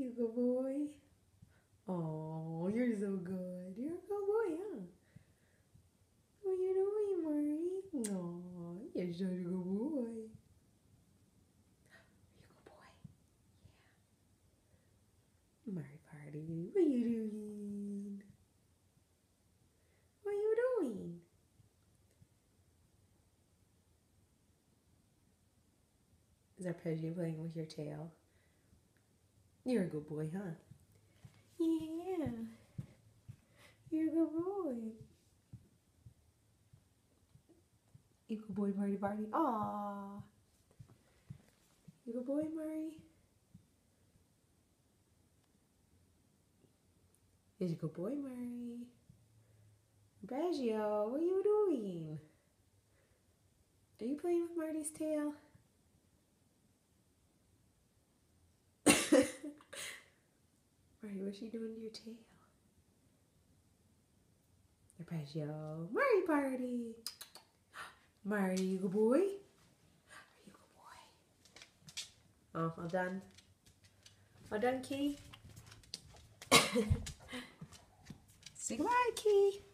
you good boy. Oh, you're so good. You're a good boy, huh? What you doing, Murray? Oh, you're such a good boy. You good boy. Yeah. Murray Party, what you doing? What you doing? Is Arpeggio playing with your tail? You're a good boy, huh? Yeah. You're a good boy. You good boy, Marty Barty. Aww. You good boy, Murray. You're a good boy, Murray. Arpeggio, what are you doing? Are you playing with Marty's tail? Marty, what's she doing to your tail? Arpeggio, Marty Party. Marty, you good boy? Are you good boy? Oh, all done. All done, Key? Say goodbye, Key.